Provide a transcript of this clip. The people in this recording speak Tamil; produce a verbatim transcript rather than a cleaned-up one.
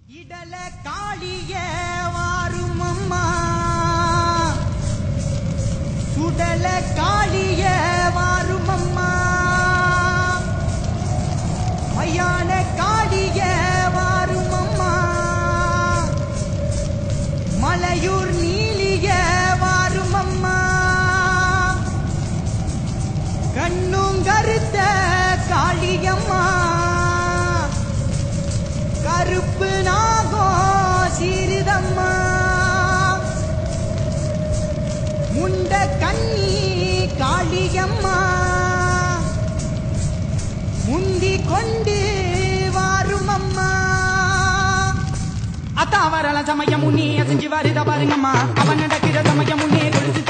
இடல காளிய வாரும் அம்மா சுடல காளிய வாரும் அம்மா மையான காளிய வாரும் அம்மா மலையூர் நீலிய வாரும் அம்மா கண்ணும் கருத்த காளியம்மா கருப்பு நாகோ சீரிதம்மா முண்ட கண்ணி காளியம்மா முந்தி கொண்டு வாரும் அம்மா அத்தா வரல சமயம் முன்னே செஞ்சு வருத பாருங்கம்மா அவன் நடக்கிற சமயம் முன்னே கொடுத்து